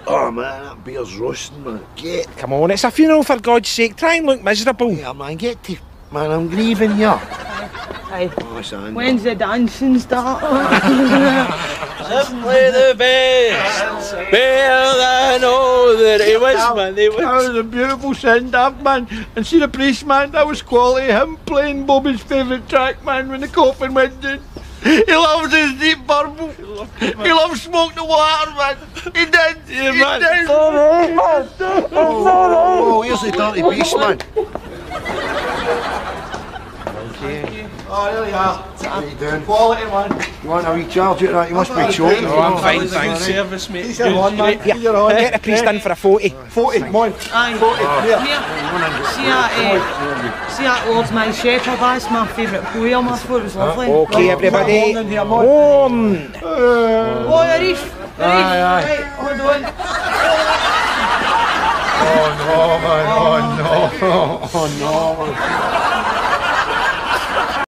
Oh man, that beer's roasting, man. Get. Come on, it's a funeral for God's sake. Try and look miserable. Yeah, man, get to. Man, I'm grieving here. Aye. Oh, son. When's the dancing start? Simply the best. Well, I know that he was, man. That was a beautiful send-off, man. And see the priest, man, that was quality. Him playing Bobby's favourite track, man, when the coffin went in. He loves his Deep Purple. He loves Smoke the Water, man. He did. Yeah, man. Did. Oh, here's the dirty beast, man. Okay. Oh, there you are. What are you doing? Quality, man. You want a recharge it, right? You must be choking. No, I'm fine, Good thanks. service, mate. He's on, man. Yeah, You're on. get the priest in for a 40. 40, come on. Aye. 40, here. See that Lord's My Shepherd, that's my favourite poem. I thought it was lovely. Okay, everybody. Home. Oh, the reef. The reef. Aye, aye. Right, hold on. Oh no, man. Oh no. Oh no, man.